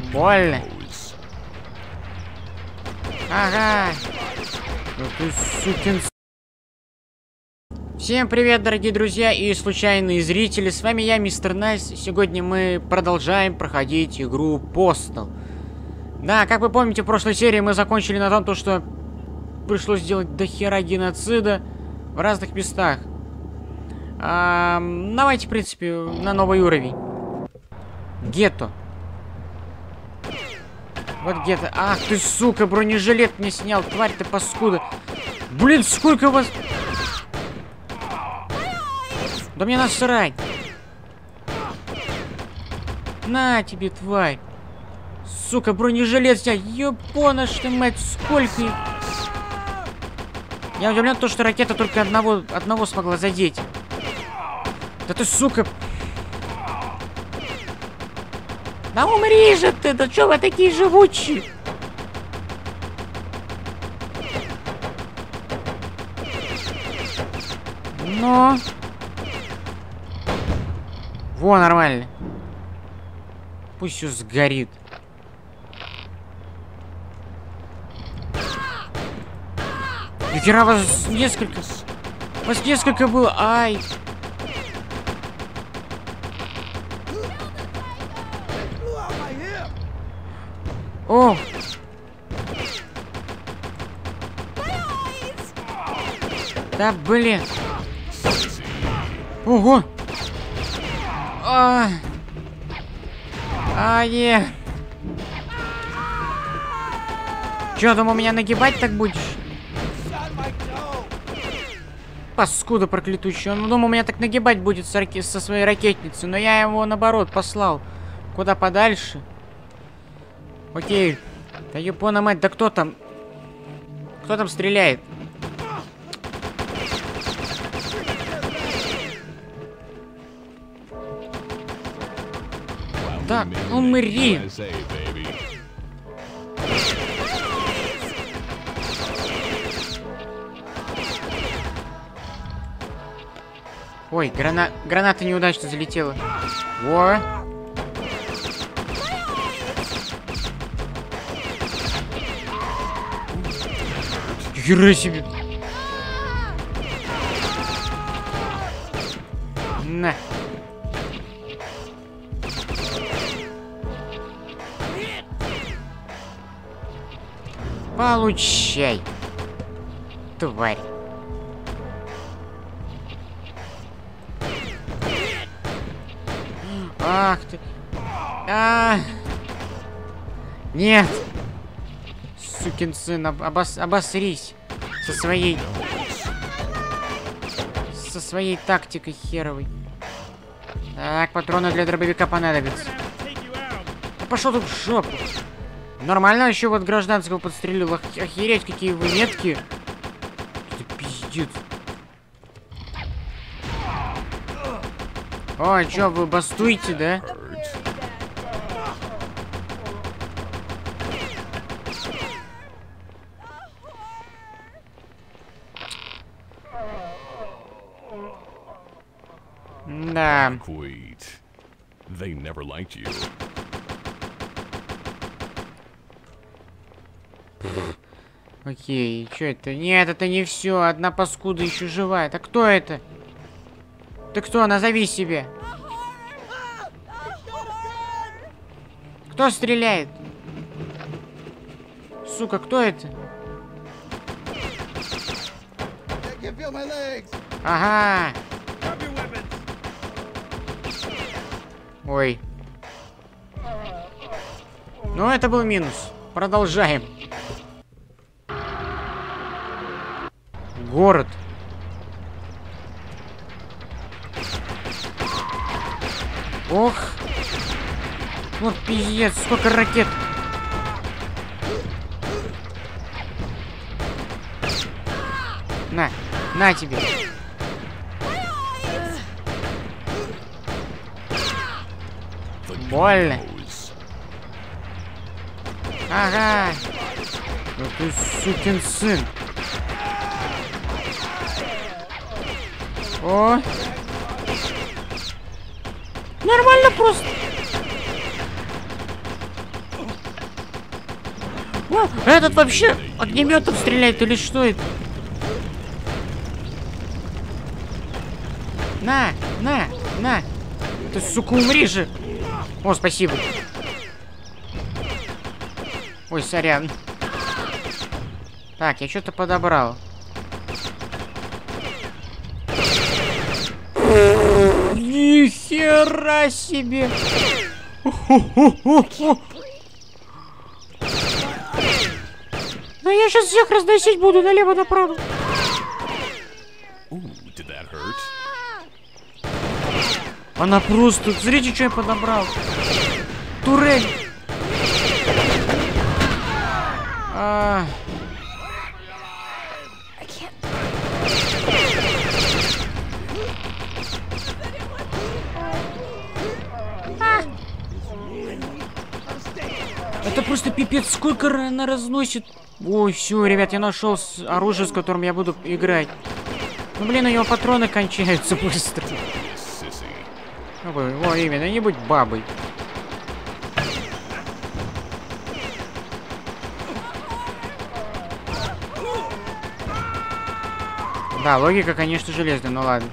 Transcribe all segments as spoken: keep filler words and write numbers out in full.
Больно. Ага. Ну ты сукин... Всем привет, дорогие друзья и случайные зрители. С вами я, Мистер Найс. Сегодня мы продолжаем проходить игру Postal. Да, как вы помните, в прошлой серии мы закончили на том, то, что пришлось сделать дохера геноцида в разных местах. А, давайте, в принципе, на новый уровень. Гетто. Вот гетто. Ах ты, сука, бронежилет не снял, тварь ты паскуда. Блин, сколько вас... Да мне насрать. На тебе, тварь. Сука, бронежилет снять. Ёпона, что мать, сколько их. Я удивлен, то, что ракета только одного, одного смогла задеть. Да ты, сука. Да умри же ты, да чё вы такие живучие? Но... Во, нормально. Пусть все сгорит. Нихера, вас несколько... Вас несколько было, ай. О! Да блин! Ого! А, а не! Чё, думал, меня нагибать так будешь? Паскуда проклятущая. Он думал, меня так нагибать будет со, раке... со своей ракетницей, но я его наоборот послал куда подальше. Окей. Да ёпона мать, да кто там? Кто там стреляет? Да, умри! Ой, грана... граната неудачно залетела. Во! Хера себе! На! Получай, тварь. Ах ты. А, нет. Сукин сын, обос... обосрись со своей... Со своей тактикой херовой. Так, патроны для дробовика понадобятся. Да пошел тут в жопу. Нормально еще вот гражданского подстрелил. Ох, охереть, какие вы меткие. Это пиздец. Ой, чё, вы бастуете, да? Да. Окей, что это? Нет, это не все. Одна паскуда еще живая. Так кто это? Ты кто? Назови себе. Кто стреляет? Сука, кто это? Ага. Ой. Ну, это был минус. Продолжаем. Город. Ох. Вот пиздец, сколько ракет. На, на тебе. Больно. Ага. Ну ты сукин сын. О. Нормально просто. О, этот вообще огнеметом стреляет или что это? На, на, на. Ты, сука, умри же. О, спасибо. Ой, сорян. Так, я что-то подобрал. Нихера себе! Ну я сейчас всех разносить буду налево-направо. Она просто... Смотрите, что я подобрал. Турель. А... Это просто пипец, сколько она разносит. Ой, все, ребят, я нашел оружие, с которым я буду играть. Ну, блин, у него патроны кончаются быстро. Ой, о, именно, не будь бабой. Да, логика, конечно, железная, но ладно.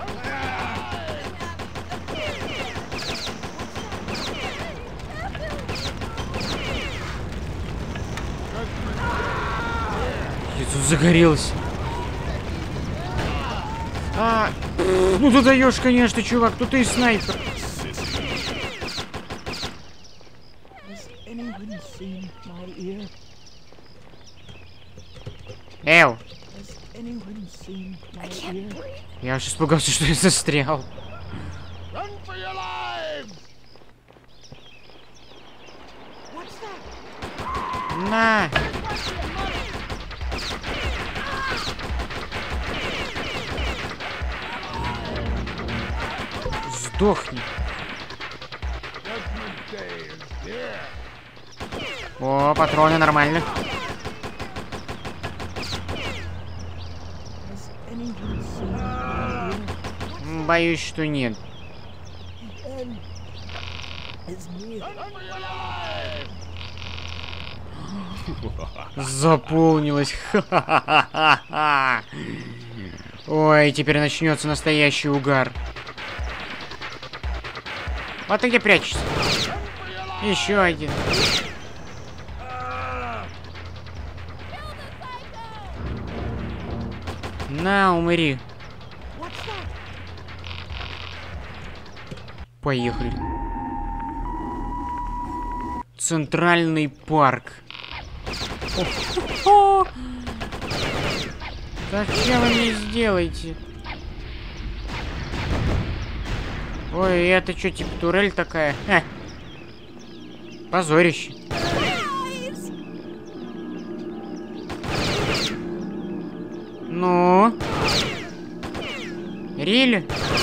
Я тут загорелся. А, ну ты даешь, конечно, чувак, тут и снайпер. Эл. Я аж испугался, что я застрял. На. Сдохни. О, патроны нормально. Боюсь, что нет. Заполнилось. Ха-ха-ха-ха. Ой, теперь начнется настоящий угар. Вот ты где прячешься? Еще один. На, умри. Поехали. Центральный парк. О-хо-хо! Зачем вы мне сделаете? Ой, это что, типа турель такая? Ха. Позорище. Ну? Рили?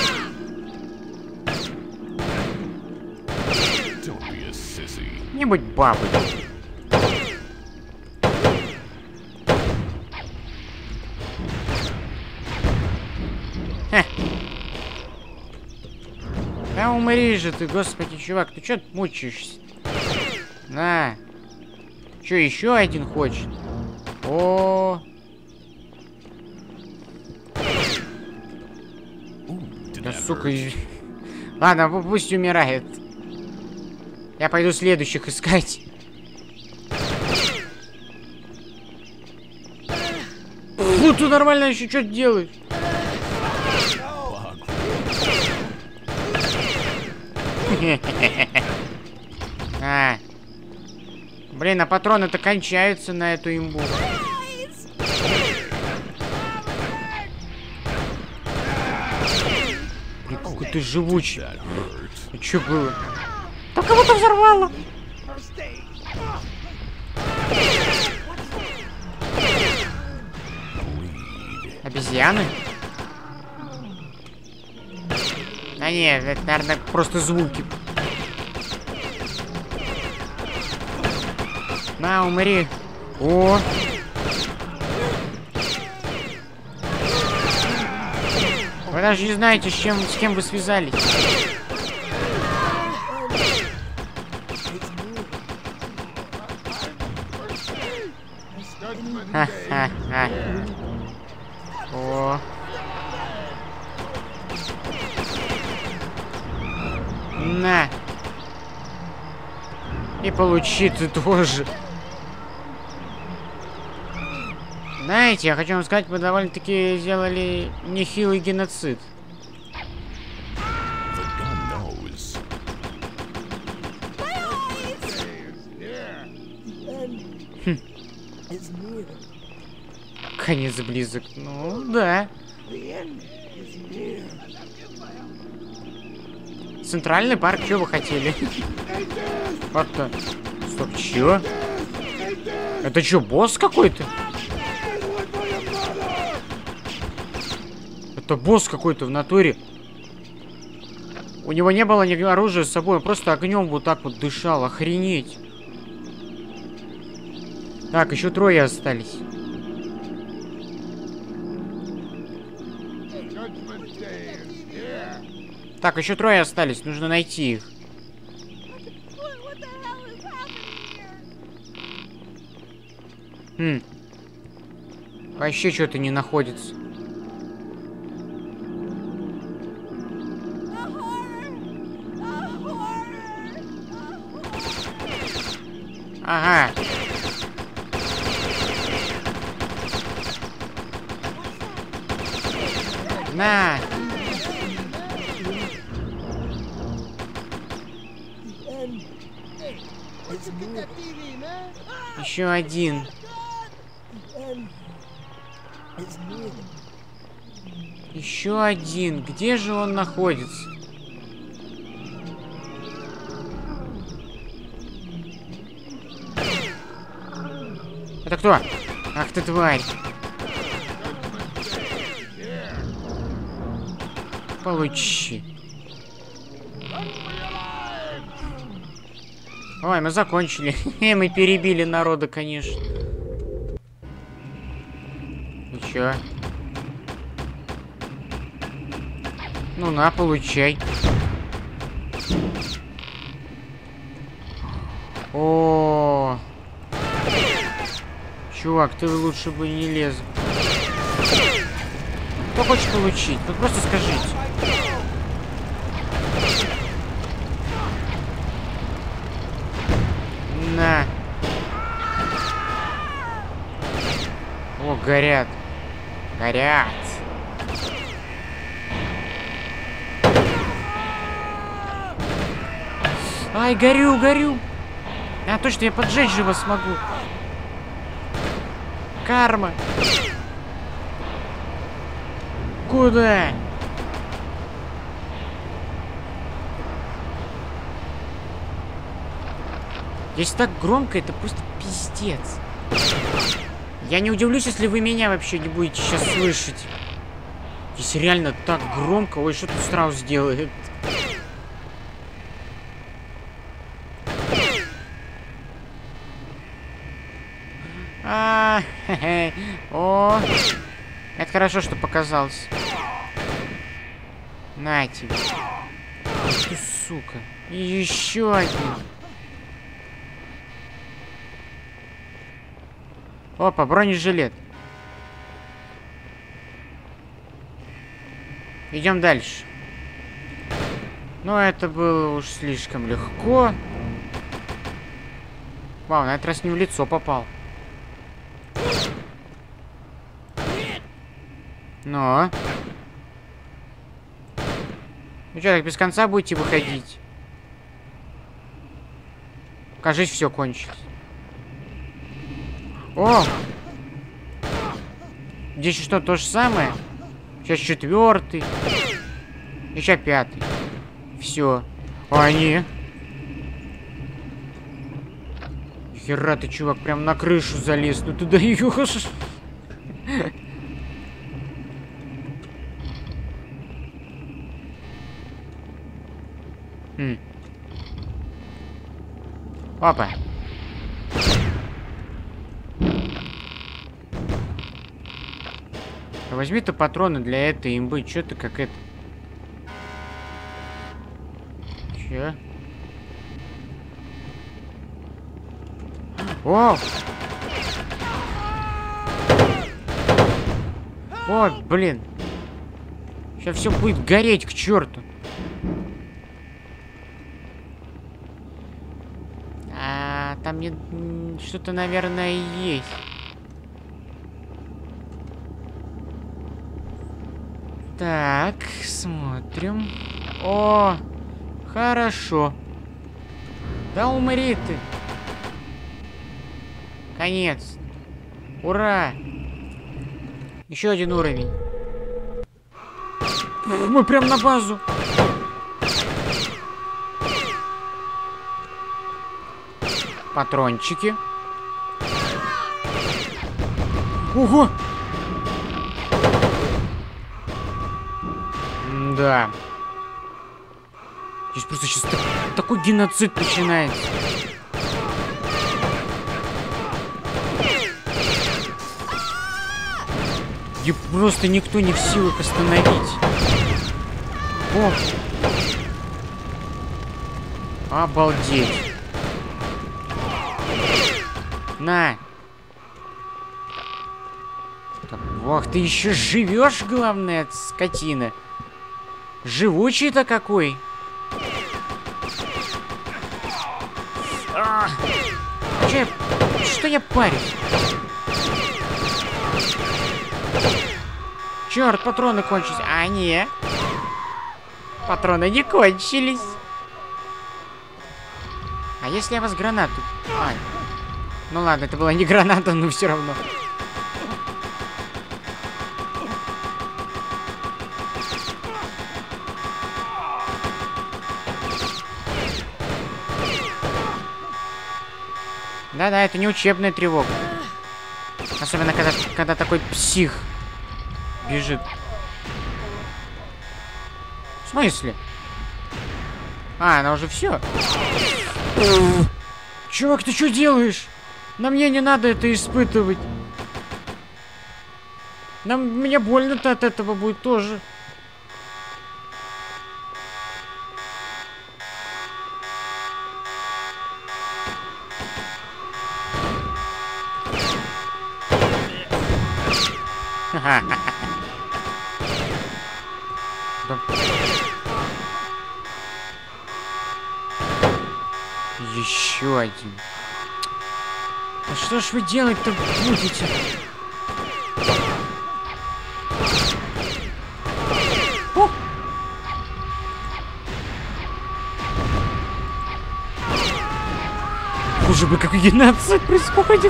Не будь бабой. Ха. Да умри же ты, господи, чувак, ты чё мучаешься? На. Чё, еще один хочет? О. Да сука. Ладно, пусть умирает. Я пойду следующих искать. Ну ты нормально еще что-то делаешь. А. Блин, а патроны-то кончаются на эту имбу. Блин, какой ты живучий. А что было? Да кого-то взорвало. Обезьяны? А нет, это, наверное, просто звуки. На, умри. О! Вы даже не знаете, с чем, с кем вы связались. Ха-ха-ха. О. На. И получи ты тоже. Знаете, я хочу вам сказать, мы довольно-таки сделали нехилый геноцид. Хм. Конец близок. Ну, да. Центральный парк, что вы хотели? Вот-то. Стоп, чё? Это что, босс какой-то? Это босс какой-то в натуре. У него не было ни оружия с собой, он просто огнем вот так вот дышал. Охренеть. Так, еще трое остались. Так, еще трое остались, нужно найти их. Хм. Вообще что-то не находится. Ага. На. Еще один. Еще один. Где же он находится? Это кто? Ах ты тварь. Получи. Ой, мы закончили. Мы перебили народа, конечно. И чё? Ну на, получай. О, чувак, ты лучше бы не лез. Кто хочет получить? Ну просто скажите. На. О, горят. Горят. Ай, горю, горю. А, точно, я поджечь же вас смогу. Карма. Куда? Здесь так громко, это просто пиздец. Я не удивлюсь, если вы меня вообще не будете сейчас слышать. Здесь реально так громко. Ой, что тут страус делает? А, хе-хе. О, это хорошо, что показалось. На тебе. Ты, сука. И еще один. Опа, бронежилет. Идем дальше. Но это было уж слишком легко. Вау, на этот раз не в лицо попал. Но. Ну что, так без конца будете выходить? Кажись, все кончилось. О! Здесь что, то же самое? Сейчас четвертый. Еще пятый. Все. А, не. Хера ты, чувак, прям на крышу залез. Ну ты даешь. Хм. Опа. Возьми-то патроны для этой имбы. Чё ты как это? Чё? О! О, блин. Сейчас все будет гореть к черту. А, там не что-то, наверное, есть. Так, смотрим. О, хорошо. Да умри ты. Конец. Ура. Еще один уровень. Мы прям на базу. Патрончики. Ого! Да. Здесь просто сейчас так, такой геноцид начинается. И просто никто не в силах остановить. О! Обалдеть. На. Ох, ты еще живешь, главное, скотина. Живучий-то какой. А, что, я, что я парюсь? Черт, патроны кончились. А, не. Патроны не кончились. А если я вас гранату... А, ну ладно, это была не граната, но все равно. Да-да, это не учебная тревога. Особенно, когда, когда такой псих бежит. В смысле? А, она уже все. Чувак, ты что делаешь? Нам мне не надо это испытывать. Нам, мне больно-то от этого будет тоже. Да. Еще один. А что ж вы делать-то будете? О! Боже бы, какой геноцид происходит!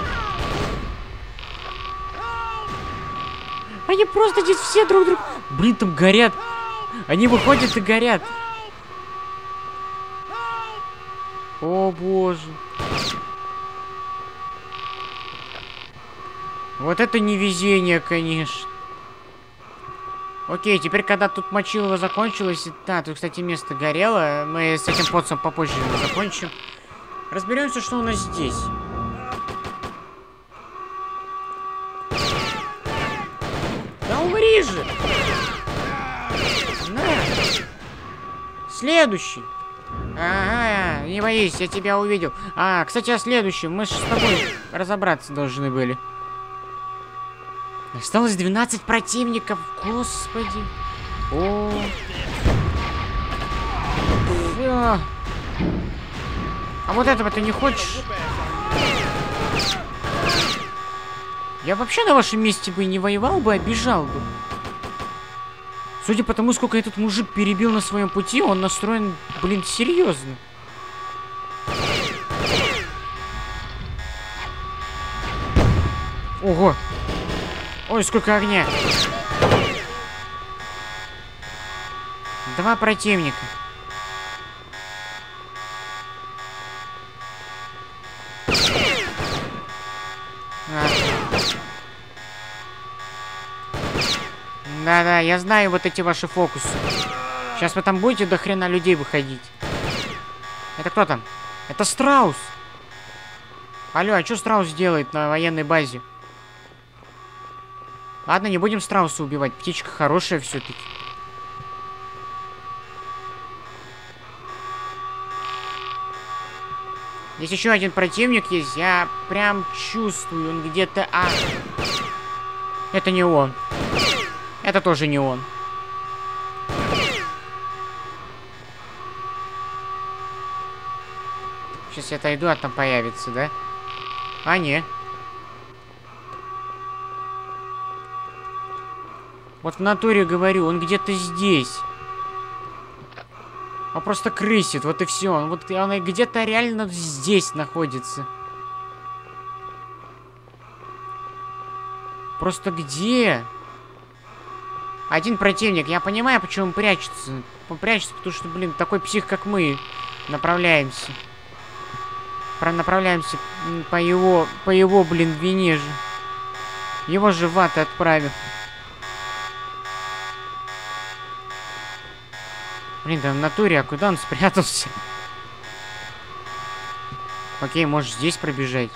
Они просто здесь все друг друга... Блин, там горят. Они выходят и горят. О, боже. Вот это невезение, конечно. Окей, теперь, когда тут мочилово закончилось... Да, тут, кстати, место горело. Мы с этим подсом попозже закончим. Разберемся, что у нас здесь. Да умри же! На! Следующий! Ага, не боись, я тебя увидел. А, кстати, о следующем. Мы же с тобой разобраться должны были. Осталось двенадцать противников. Господи. О. Всё. А вот этого ты не хочешь? Я вообще на вашем месте бы не воевал бы, а бежал бы. Судя по тому, сколько этот мужик перебил на своем пути, он настроен, блин, серьезно. Ого! Ой, сколько огня! Два противника. Да-да, я знаю вот эти ваши фокусы. Сейчас вы там будете до хрена людей выходить. Это кто там? Это Страус. Алло, а что Страус делает на военной базе? Ладно, не будем Страуса убивать. Птичка хорошая все-таки. Здесь еще один противник есть. Я прям чувствую, он где-то... А, это не он. Это тоже не он. Сейчас я отойду, а там появится, да? А, не. Вот в натуре говорю, он где-то здесь. Он просто крысит, вот и все. Он вот он где-то реально здесь находится. Просто где? Один противник. Я понимаю, почему он прячется. Он прячется, потому что, блин, такой псих, как мы, направляемся. Про направляемся по его, по его, блин, вине же. Его же в ад отправят. Блин, да в натуре, а куда он спрятался? Окей, можешь здесь пробежать.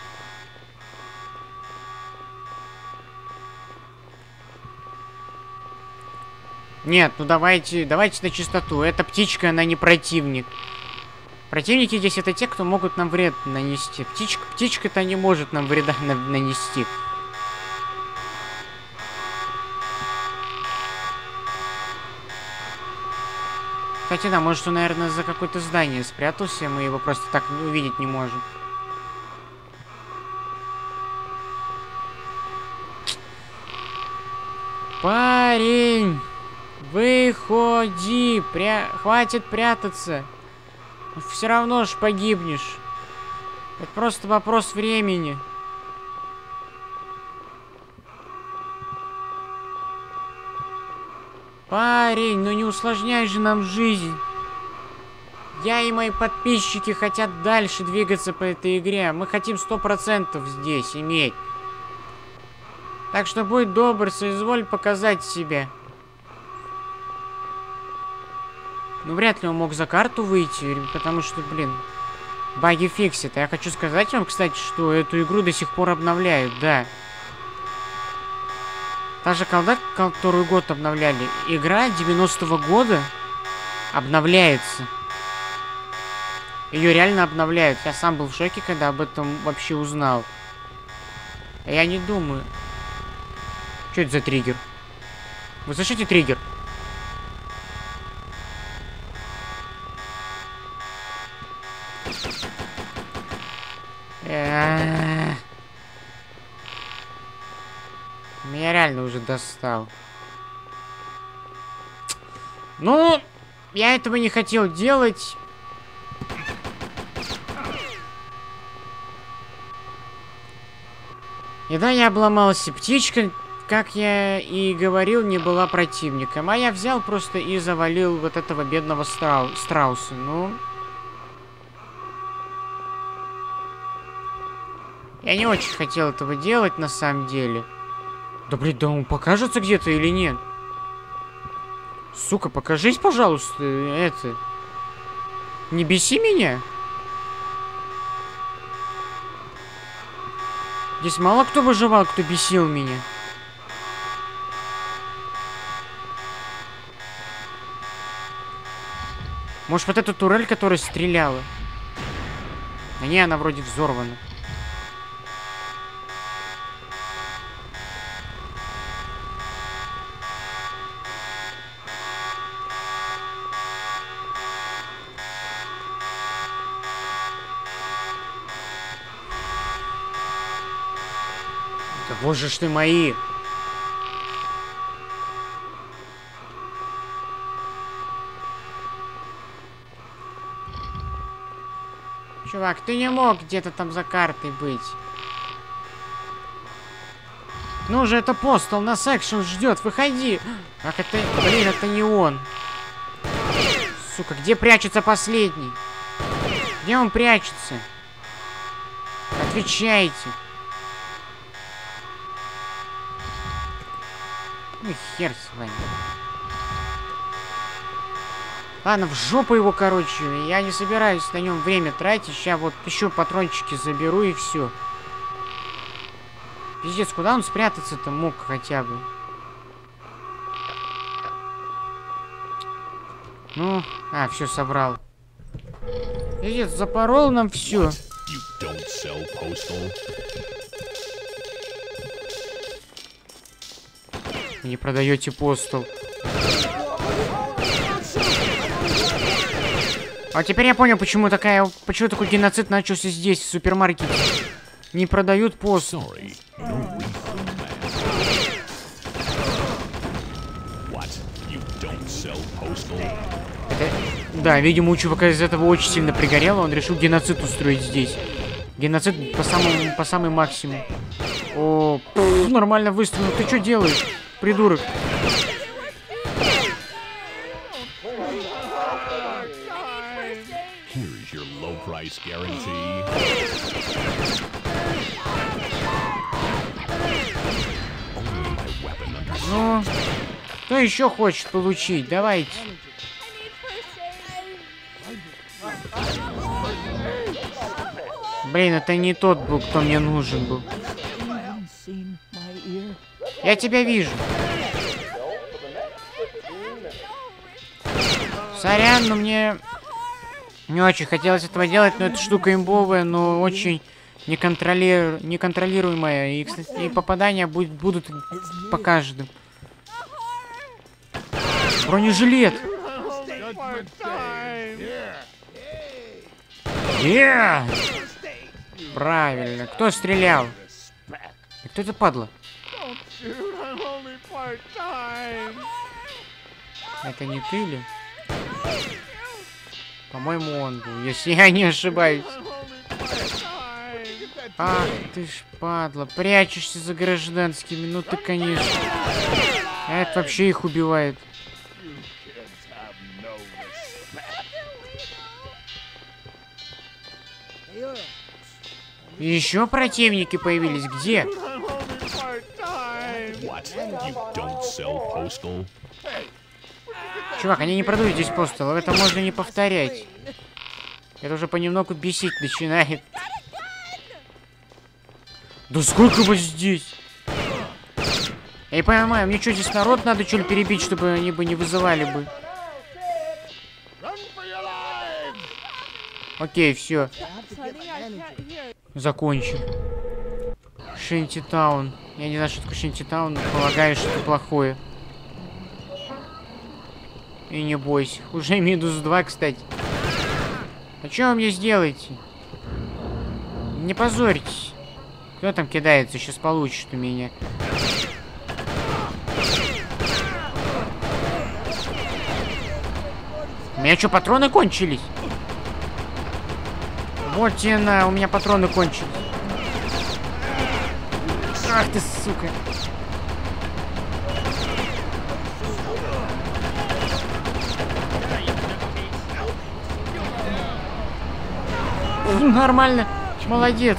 Нет, ну давайте, давайте на чистоту. Эта птичка, она не противник. Противники здесь это те, кто могут нам вред нанести. Птичка, птичка-то не может нам вреда на нанести. Кстати, да, может он, наверное, за какое-то здание спрятался, мы его просто так увидеть не можем. Парень! Выходи! Пря... Хватит прятаться! Все равно ж погибнешь. Это просто вопрос времени. Парень, ну не усложняй же нам жизнь. Я и мои подписчики хотят дальше двигаться по этой игре. Мы хотим сто процентов здесь иметь. Так что будь добр, соизволь показать себя. Ну, вряд ли он мог за карту выйти, потому что, блин, баги фиксит. А я хочу сказать вам, кстати, что эту игру до сих пор обновляют, да. Та же колда, которую год обновляли, игра девяностого года обновляется. Ее реально обновляют. Я сам был в шоке, когда об этом вообще узнал. Я не думаю. Что это за триггер? Вы слышите триггер? Меня реально уже достал. Ну, я этого не хотел делать. И да, я обломался. Птичка, как я и говорил, не была противником. А я взял просто и завалил вот этого бедного страу страуса. Ну... Я не очень хотел этого делать, на самом деле. Да, блин, да он покажется где-то или нет? Сука, покажись, пожалуйста, это... Не беси меня. Здесь мало кто выживал, кто бесил меня. Может, вот эта турель, которая стреляла? А не, она вроде взорвана. Да боже ж ты мои! Чувак, ты не мог где-то там за картой быть. Ну же, это Постал, нас экшен ждет, выходи. Ах, это, блин, это не он. Сука, где прячется последний? Где он прячется? Отвечайте. Ну хер с вами. Ладно, в жопу его, короче. Я не собираюсь на нем время тратить. Сейчас вот еще патрончики заберу и все. Пиздец, куда он спрятаться-то мог хотя бы? Ну, а, все собрал. Пиздец, запорол нам все. Не продаете постол. А теперь я понял, почему такая, почему такой геноцид начался здесь, в супермаркете. Не продают постол. Это... Да, видимо, у чувака из этого очень сильно пригорело, он решил геноцид устроить здесь. Геноцид по самому, по самый максимум. О, пфф, нормально выстрелил. Ты что делаешь, придурок? Ну, кто еще хочет получить? Давайте. Блин, это не тот был, кто мне нужен был. Я тебя вижу. Сорян, но мне не очень хотелось этого делать, но эта штука имбовая, но очень неконтролиру... неконтролируемая. И, кстати, и попадания будет, будут по каждому. Бронежилет! Yeah! Правильно. Кто стрелял? Кто это падла? Это не ты ли? По-моему, он был, если я не ошибаюсь. Ах ты ж падла, прячешься за гражданскими, ну ты, конечно. А это вообще их убивает. Еще противники появились. Где? Чувак, они не продают здесь постол. Это можно не повторять. Это уже понемногу бесить начинает. Да сколько вас здесь? Я не понимаю, мне что, здесь народ надо что ли перебить, чтобы они бы не вызывали бы? Окей, все. Закончим. Шентитаун. Я не знаю, что такое Шентитаун, но полагаю, что это плохое. И не бойся. Уже минус два, кстати. А что вы мне сделаете? Не позорьтесь. Кто там кидается? Сейчас получит у меня. У меня что, патроны кончились? Вот тебе на, у меня патроны кончились. Ах ты, сука. Нормально. Молодец.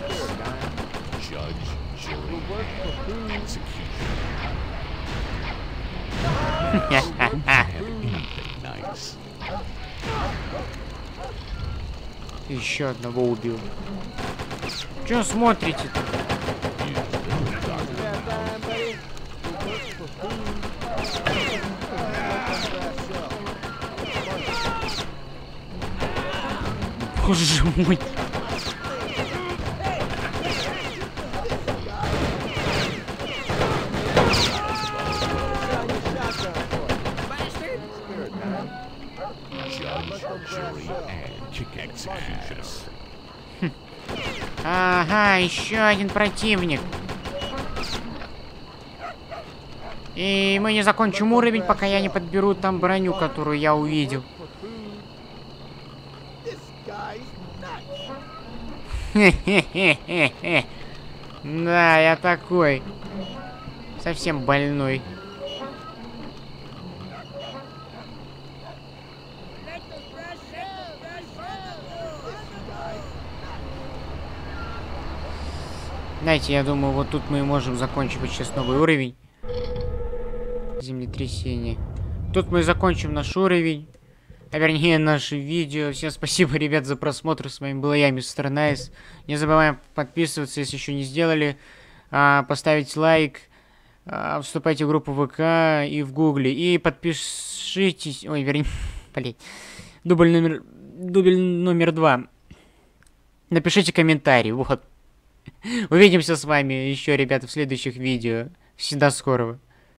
Еще одного убил. Че смотрите-то? Боже мой. Ага, еще один противник. И мы не закончим уровень, пока я не подберу там броню, которую я увидел. Хе-хе-хе-хе-хе. Да, я такой. Совсем больной. Знаете, я думаю, вот тут мы можем закончить вот сейчас новый уровень. Землетрясение. Тут мы закончим наш уровень. А вернее, наше видео. Всем спасибо, ребят, за просмотр. С вами был я, мистер Найс. Не забываем подписываться, если еще не сделали. А, поставить лайк. А, вступайте в группу ВК и в Гугле. И подпишитесь... Ой, вернее... Блин. Дубль номер... Дубль номер два. Напишите комментарий. Вот. Увидимся с вами еще, ребята, в следующих видео. Всегда скорого.